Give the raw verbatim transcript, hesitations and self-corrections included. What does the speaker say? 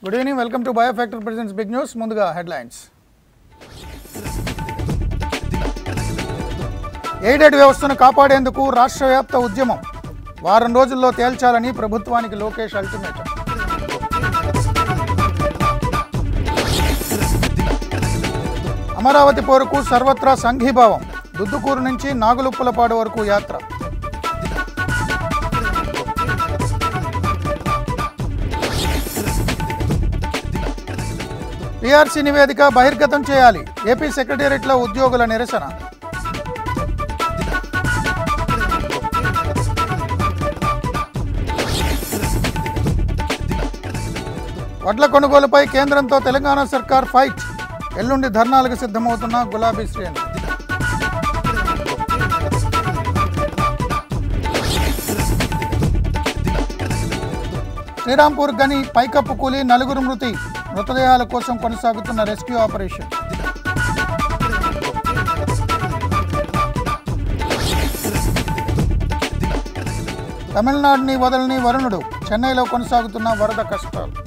Good evening, welcome to Biofactor presents big news. ముందుగా headlines. Aided వ్యవస్థను కాపాడేందుకు రాష్ట్ర వ్యాప్త ఉద్యమం, వారం రోజుల్లో తేల్చాలని ప్రభుత్వానికి లోకేష్ అల్టిమేటం. అమరావతి పోరుకు సర్వత్రా సంఘీభావం, దుద్దుకూరు నుంచి నాగులుప్పలపాడు వరకు యాత్ర. పీఆర్సీ నివేదిక బహిర్గతం చేయాలి, ఏపీ సెక్రటేరియట్లో ఉద్యోగుల నిరసన. వడ్ల కొనుగోలుపై కేంద్రంతో తెలంగాణ సర్కార్ ఫైట్, ఎల్లుండి ధర్నాలకు సిద్ధమవుతున్న గులాబీ శ్రేణులు. శ్రీరాంపూర్ గని పైకప్పు కూలి నలుగురు మృతి, మృతదేహాల కోసం కొనసాగుతున్న రెస్క్యూ ఆపరేషన్. తమిళనాడుని వదలని వరుణుడు, చెన్నైలో కొనసాగుతున్న వరద కష్టాలు.